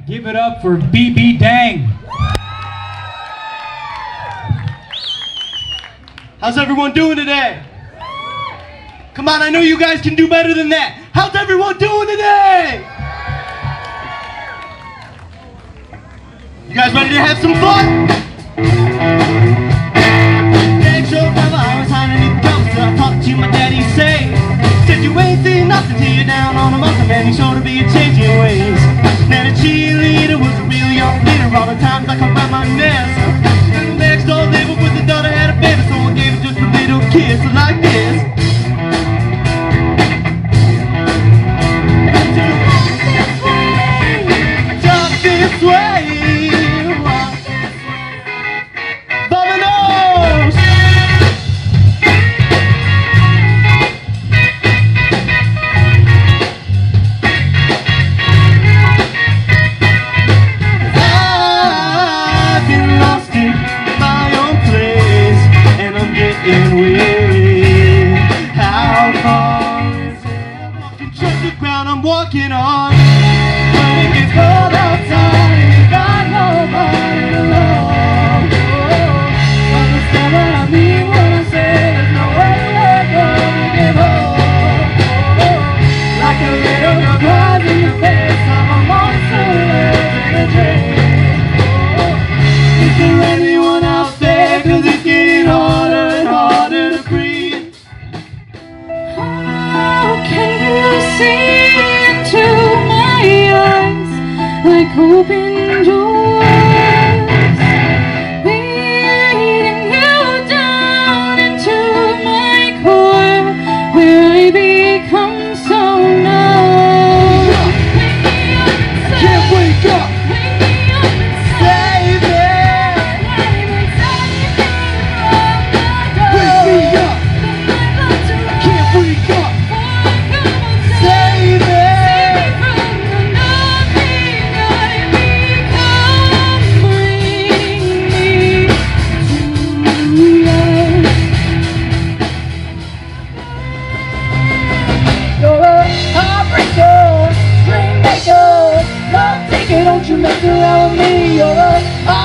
Give it up for BB Dang. How's everyone doing today? Come on, I know you guys can do better than that. How's everyone doing today? You guys ready to have some fun? Dad showed brother, I was hiding in the dumpster. I talked to my daddy, said you ain't seen nothing till you're down on a mountain, man. You sure to be a changing ways. Now the cheerleader was a real young leader. All the times I come by my nest. And the next door neighbor with the daughter had a baby, so I gave her just a little kiss like this. Talk this way. I'm walking on. When it gets cold outside and you got nobody to love. Understand what I mean when I say there's no way we're gonna give up. Like a little girl cries in the face of a monster lives in a dream. Is there anyone out there? 'Cause it's getting harder and harder to breathe. How can you see like open doors, leading you down into my core, where I become so numb. Can't wake up. Save me. Wake me up. Can't wake up. Save me. Don't you mess around with me, you're a